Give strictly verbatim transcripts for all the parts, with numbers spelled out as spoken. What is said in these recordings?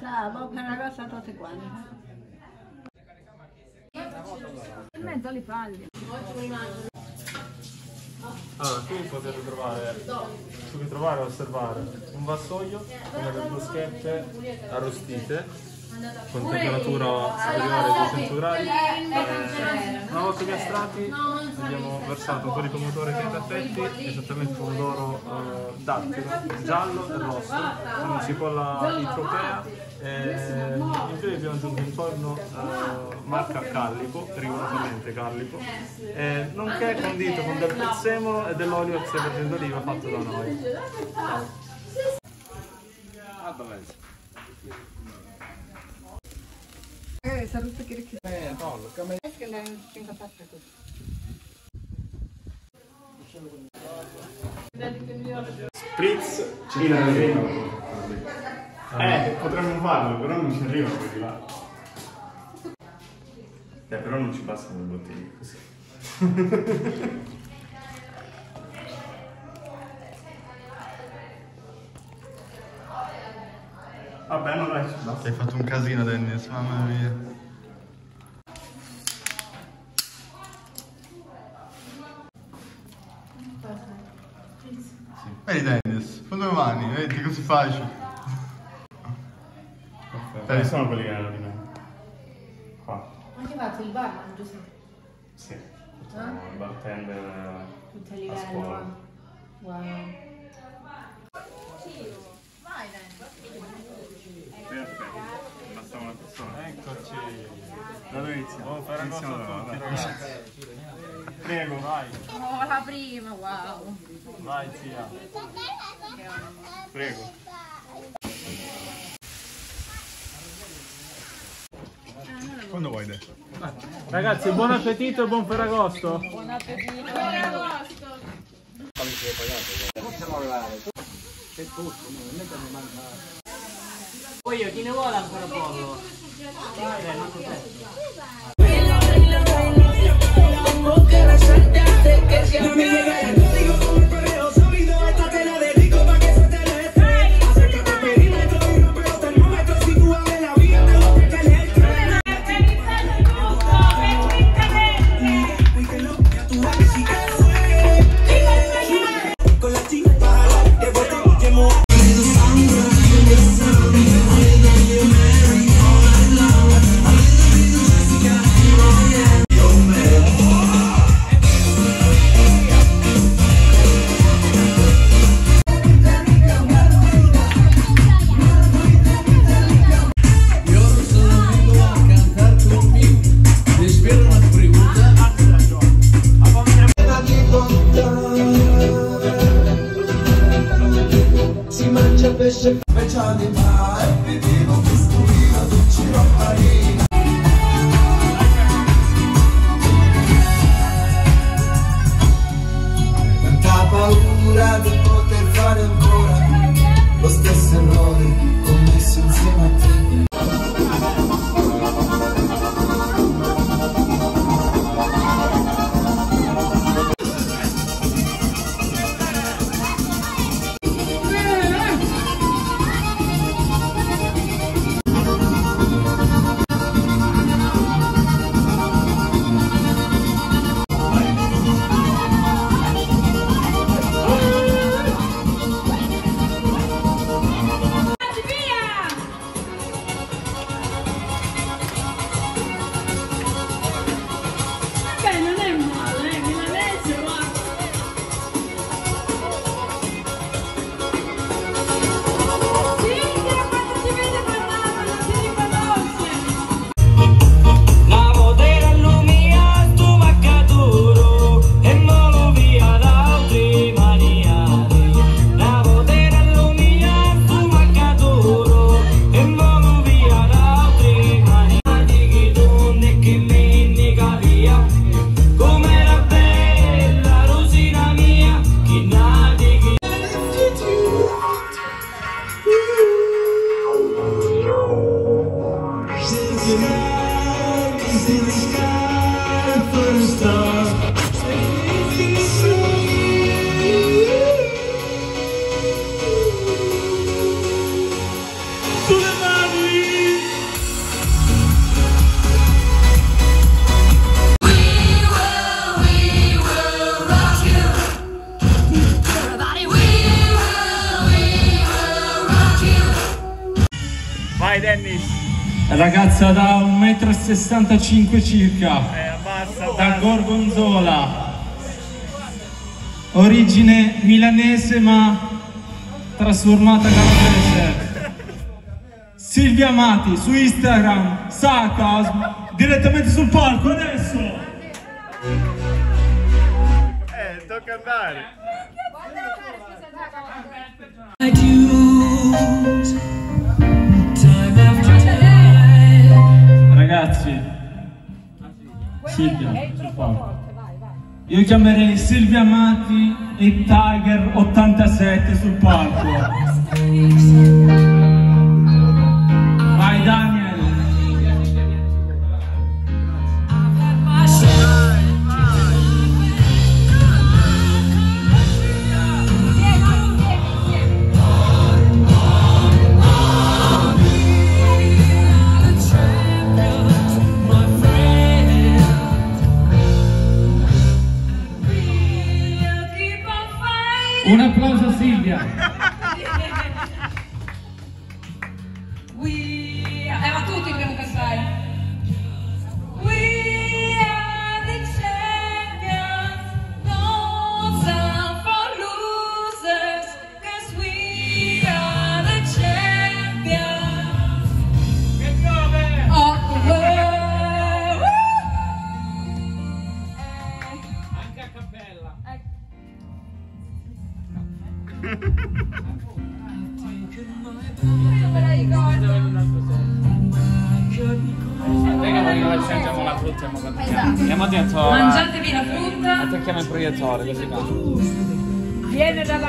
Bravo, Ferragosto tutti quanti. In mezzo alle palle. Allora, qui potete trovare, potete trovare e osservare un vassoio con delle bruschette arrostite con temperatura superiore ai duecento gradi. Eh, una volta piastrati abbiamo versato un po' di pomodoro ai perfetti, esattamente il pomodoro eh, dattilo, giallo e rosso, con cipolla itropea. Eh, in più abbiamo aggiunto un tonno eh, marca Callipo, rigorosamente Callipo, eh, nonché condito con del prezzemolo e dell'olio extravergine d'oliva fatto da noi. Ah, bellezza. Eh, saluto che ricchi. Eh, Paolo, come... È che l'hai incapace così. Spritz in arrivo. Eh, potremmo farlo, però non ci arrivano quelli là. Eh, però non ci passano le bottiglie così. Vabbè, non dai, ci basta. Hai fatto un casino, Dennis, mamma mia. Vedi Dennis, con due mani, vedi così facile. Quali eh. sono quelli che erano di me? Qua. Ma che fate il barman, Giuseppe? Sì, facciamo il bartender Tutti a a livello. scuola. Wow. Vai, dai. Perfetto, basta una persona. Eccoci. Da dove iniziamo? Oh, Ferragosto a tutti, ragazzi. Prego, vai. Oh, la prima, wow. Vai, zia. Prego. Quando vuoi, De? Ragazzi, buon appetito e buon Ferragosto. Buon appetito. Buon Ferragosto. Possiamo arrivare. C'è tutto, non è che mi manca. Poi io, chi ne vuole ancora pollo? Dai, non so pesce speciale ma è vivo piscolino di ciropparina. Tanta paura di poter fare ancora lo stesso errore commesso insieme a te. Via! Vai Dennis. Ragazza da un metro e sessantacinque circa, Eh, abbassa, da abbassa. Gorgonzola, origine milanese ma trasformata calabrese. Silvia Amati su Instagram, Sarcasm, direttamente sul palco adesso. Eh, tocca andare. Ragazzi, Silvia sul palco. Io chiamerei Silvia Amati e Tiger ottantasette sul palco. Vai Daniel. Un applauso a Silvia. We... Eh, ma tutti dobbiamo cantare. We are the champions, no time for losers, 'cause we are the champions of the world. Anche a cappella. Raga, voglio che sentiamo la frutta e mo cantiamo. Andiamo dentro. Mangiatevi la frutta. Attacchiamo il proiettore così va. Viene dalla...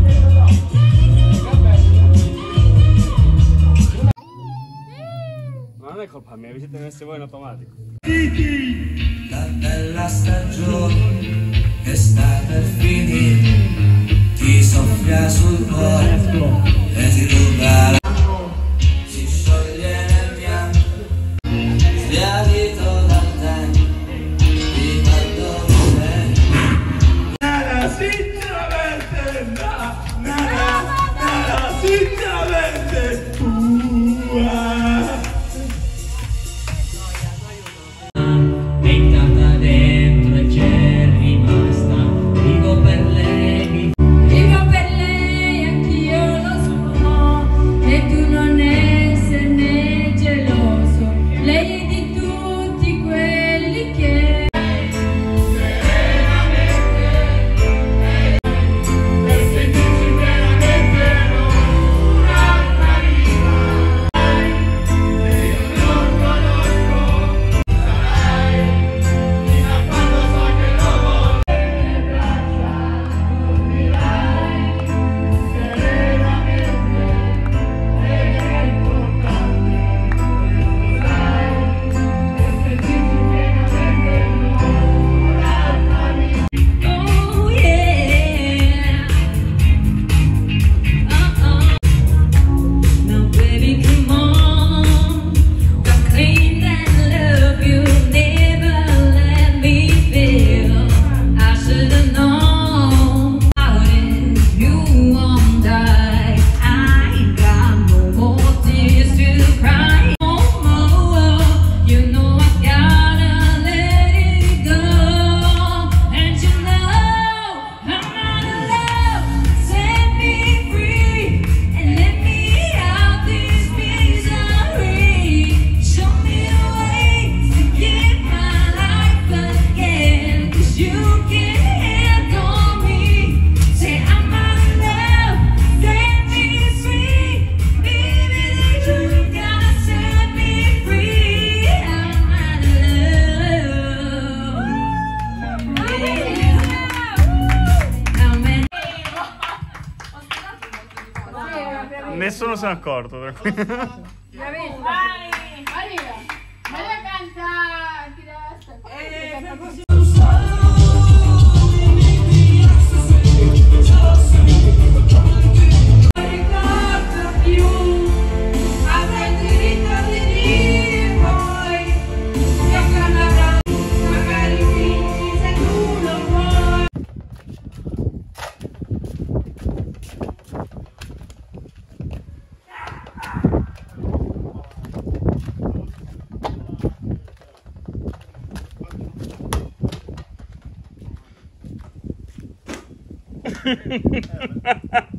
Ma non è colpa mia, vi siete messi voi in automatico. La bella stagione che sta per finire, ti soffia sul cuore e ti ruba la... Si scioglie nel bianco, sbiadito dal tempo, di quando viene. Nada, sinceramente, nada, nada, nada, sinceramente. Beccata dentro e c'è rimasta, vivo per lei. Vivo per lei, anch'io lo so, e tu non esserne geloso. Lei è di tutti quelli che... Oh yeah. Uh-uh. Now baby, come on. I've claimed and love you, never let me feel. I should've known about it. You won't die. I ain't got no more tears to cry. No more. You know I gotta let it go. And you know I'm not alone. Set me free and let me out this misery. Show me a way to get my life again. 'Cause you can handle me. Say I'm not alone. Set me free. Baby, you gotta set me free. I'm not alone. How many... Nessuno se n'è accorto, tranquillo. Vai! Arriva! Vai a cantare! Tira così. Non ricordo più, avrei il diritto di dire poi che non avrà, magari quindi se tu lo vuoi. Eh,